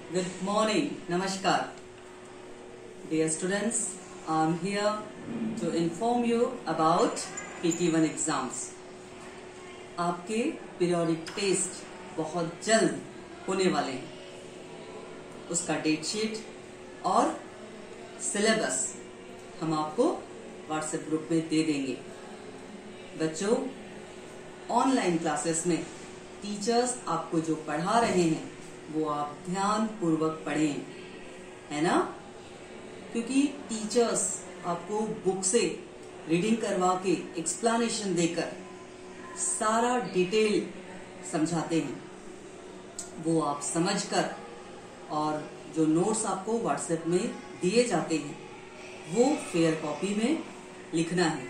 Good morning, Namaskar. Dear students, I am here to inform you about PT1 exams. आपके periodic test बहुत जल्द होने वाले हैं. उसका डेट शीट और सिलेबस हम आपको व्हाट्सएप ग्रुप में दे देंगे. बच्चों, ऑनलाइन क्लासेस में टीचर्स आपको जो पढ़ा रहे हैं वो आप ध्यान पूर्वक पढ़ें, है ना? क्योंकि टीचर्स आपको बुक से रीडिंग करवा के एक्सप्लेनेशन देकर सारा डिटेल समझाते हैं. वो आप समझकर और जो नोट्स आपको व्हाट्सएप में दिए जाते हैं वो फेयर कॉपी में लिखना है.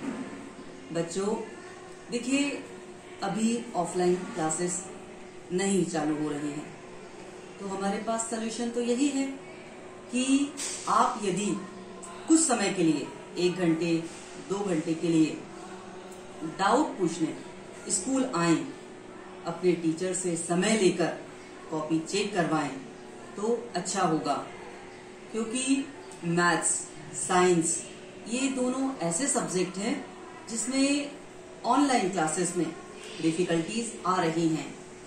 बच्चों देखिए, अभी ऑफलाइन क्लासेस नहीं चालू हो रही हैं, तो हमारे पास सलूशन तो यही है कि आप यदि कुछ समय के लिए 1 घंटे 2 घंटे के लिए डाउट पूछने स्कूल आए, अपने टीचर से समय लेकर कॉपी चेक करवाएं तो अच्छा होगा. क्योंकि मैथ्स, साइंस ये दोनों ऐसे सब्जेक्ट हैं जिसमें ऑनलाइन क्लासेस में डिफिकल्टीज आ रही हैं.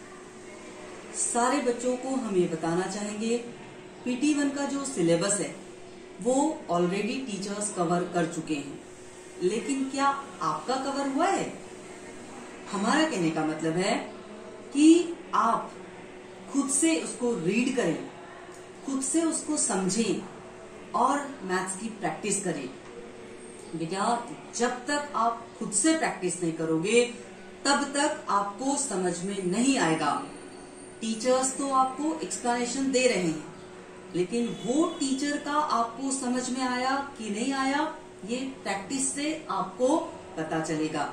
सारे बच्चों को हम ये बताना चाहेंगे, PT1 का जो सिलेबस है वो ऑलरेडी टीचर्स कवर कर चुके हैं, लेकिन क्या आपका कवर हुआ है? हमारा कहने का मतलब है कि आप खुद से उसको रीड करें, खुद से उसको समझें और मैथ्स की प्रैक्टिस करें. बेटा, जब तक आप खुद से प्रैक्टिस नहीं करोगे तब तक आपको समझ में नहीं आएगा. टीचर्स तो आपको एक्सप्लेनेशन दे रहे हैं, लेकिन वो टीचर का आपको समझ में आया कि नहीं आया ये प्रैक्टिस से आपको पता चलेगा.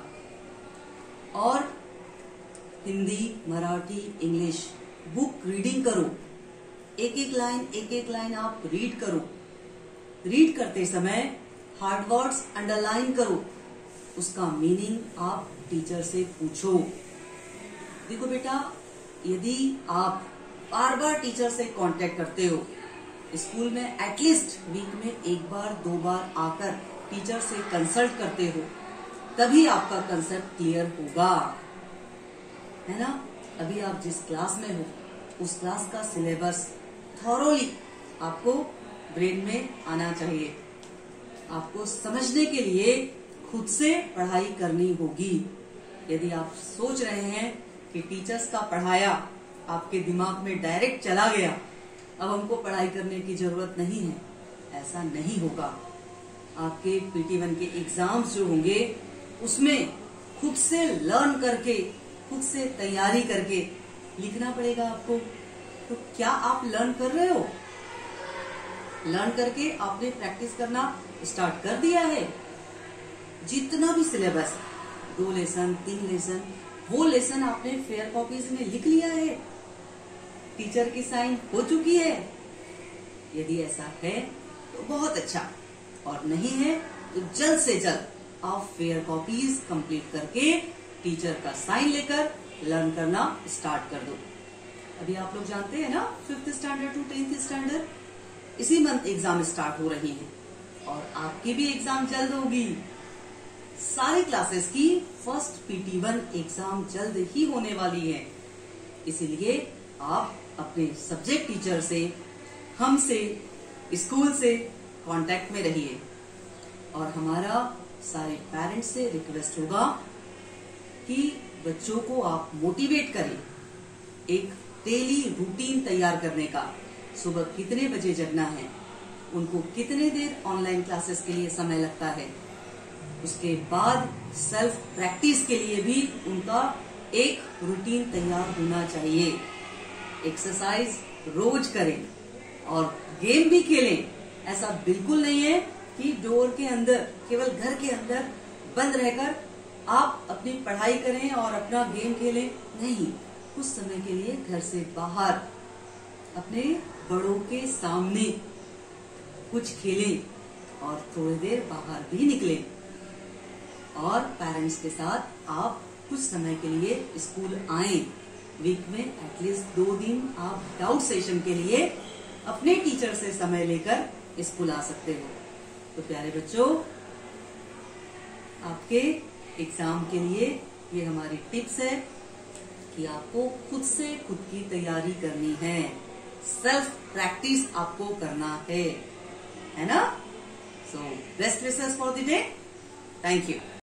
और Hindi, Marathi, English book reading करो. एक एक लाइन आप रीड करो. रीड करते समय हार्ड वर्ड्स अंडरलाइन करो. उसका मीनिंग आप टीचर से पूछो. देखो बेटा, यदि आप बार बार टीचर से कांटेक्ट करते हो, स्कूल में एटलीस्ट वीक में 1 बार 2 बार आकर टीचर से कंसल्ट करते हो, तभी आपका कंसेप्ट क्लियर होगा, है ना? अभी आप जिस क्लास में हो उस क्लास का सिलेबस थॉरोली आपको ब्रेन में आना चाहिए. आपको समझने के लिए खुद से पढ़ाई करनी होगी. यदि आप सोच रहे हैं कि टीचर्स का पढ़ाया आपके दिमाग में डायरेक्ट चला गया, अब हमको पढ़ाई करने की जरूरत नहीं है, ऐसा नहीं होगा. आपके PT1 के एग्जाम्स जो होंगे उसमें खुद से लर्न करके, खुद से तैयारी करके लिखना पड़ेगा आपको. तो क्या आप लर्न कर रहे हो? लर्न करके आपने प्रैक्टिस करना स्टार्ट कर दिया है? जितना भी सिलेबस 2 लेसन 3 लेसन, वो लेसन आपने फेयर कॉपीज में लिख लिया है? टीचर की साइन हो चुकी है? यदि ऐसा है तो बहुत अच्छा, और नहीं है तो जल्द से जल्द आप फेयर कॉपीज कंप्लीट करके टीचर का साइन लेकर लर्न करना स्टार्ट कर दो. अभी आप लोग जानते हैं ना, 5th standard to 10th standard इसी मंथ एग्जाम स्टार्ट हो रही है और आपकी भी एग्जाम जल्द होगी. सारी क्लासेस की फर्स्ट PT1 एग्जाम जल्द ही होने वाली है. इसीलिए आप अपने सब्जेक्ट टीचर से, हमसे, स्कूल से कांटेक्ट में रहिए. और हमारा सारे पेरेंट्स से रिक्वेस्ट होगा कि बच्चों को आप मोटिवेट करें एक डेली रूटीन तैयार करने का. सुबह कितने बजे जगना है, उनको कितने देर ऑनलाइन क्लासेस के लिए समय लगता है, उसके बाद सेल्फ प्रैक्टिस के लिए भी उनका एक रूटीन तैयार होना चाहिए. एक्सरसाइज रोज करें और गेम भी खेलें. ऐसा बिल्कुल नहीं है कि डोर के अंदर, केवल घर के अंदर बंद रहकर आप अपनी पढ़ाई करें और अपना गेम खेलें. नहीं, कुछ समय के लिए घर से बाहर अपने बड़ों के सामने कुछ खेलें और थोड़ी देर बाहर भी निकलें. और पेरेंट्स के साथ आप कुछ समय के लिए स्कूल आएं, वीक में एटलीस्ट 2 दिन आप डाउट सेशन के लिए अपने टीचर से समय लेकर स्कूल आ सकते हो। तो प्यारे बच्चों, आपके एग्जाम के लिए ये हमारी टिप्स है कि आपको खुद से खुद की तैयारी करनी है, सेल्फ प्रैक्टिस आपको करना है ना। So best wishes for the day. Thank you.